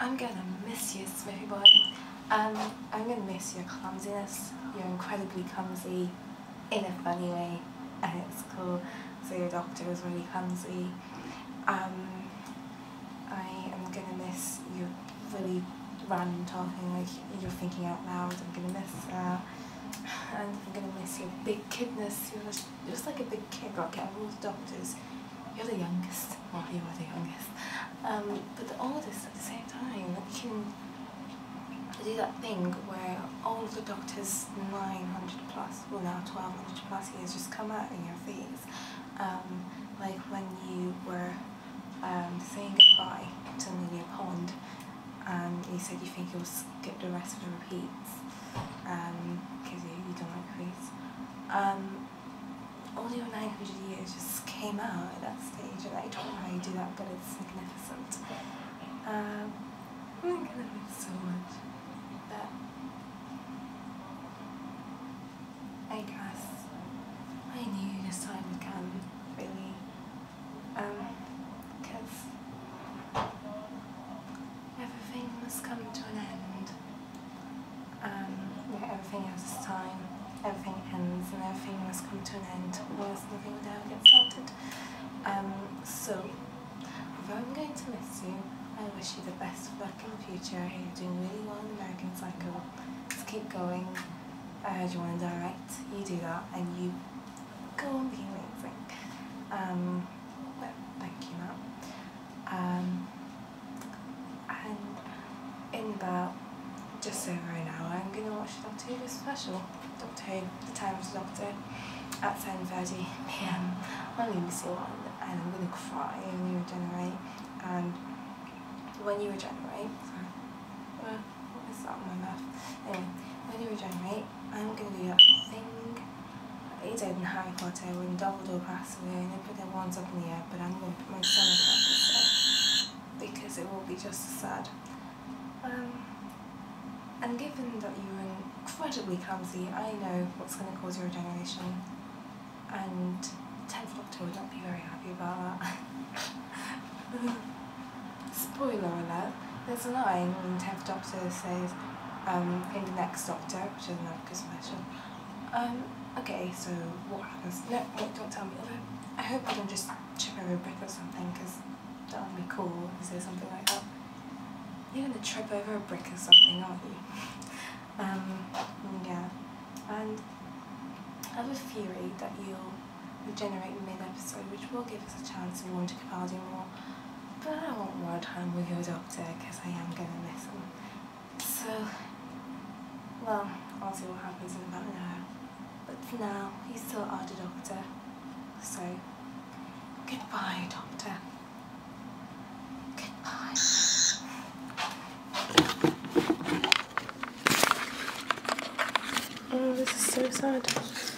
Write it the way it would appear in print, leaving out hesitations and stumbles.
I'm gonna miss you, Smithy boy. I'm gonna miss your clumsiness. You're incredibly clumsy in a funny way, and it's cool. So your doctor is really clumsy. I am gonna miss you really random talking, like you're thinking out loud. I'm gonna miss that. And I'm gonna miss your big kidness. You're just like a big kid, like all the doctors. You're the youngest. Well, you are the youngest. But the oldest at the same time. You can do that thing where all of the doctors 900 plus, well now 1200 plus years just come out in your face. Like when you were saying goodbye to Amelia Pond, you said you think you'll skip the rest of the repeats because you don't like repeats. All your 900 years just came out at that stage, and I don't know how you do that, but it's magnificent. I'm gonna miss so much, but I guess I knew this time would come, really, because everything must come to an end. Everything has its time. Everything ends and everything must come to an end, or else nothing would ever get started. So, although I'm going to miss you, I wish you the best of luck in the future. You're doing really well in American Psycho. Just keep going. I heard you want to direct. You do that and you go on being amazing. Well, thank you, Matt. And in about just over an hour, I'm going to watch Doctor Who special. Doctor Who, The Time of the Doctor, at 10:30 PM on BBC One, and I'm going to cry when you regenerate. And when you regenerate, sorry, what is that on my mouth? Anyway, when you regenerate, I'm going to do that thing that they did in Harry Potter when Dumbledore passed away and they put their wands up in the air, but I'm going to put my stomach up instead, because it will be just as sad. And given that you're incredibly clumsy, I know what's going to cause your regeneration, and 10th Doctor would not be very happy about that. Spoiler alert, there's a line when 10th Doctor says, in the next Doctor, which is an Africa special, okay, so what happens? No, wait, don't tell me. I hope I don't just trip over a brick or something, because that would be cool if you say something like that. You're going to trip over a brick or something, aren't you? Yeah. And I have a theory that you'll regenerate mid-episode, which will give us a chance to warn to Capaldi more. But I want more time with your doctor, because I am going to miss him. So, well, I'll see what happens in about an hour. But for now, he's still our doctor. So, goodbye, Doctor. Goodbye. Oh, this is so sad.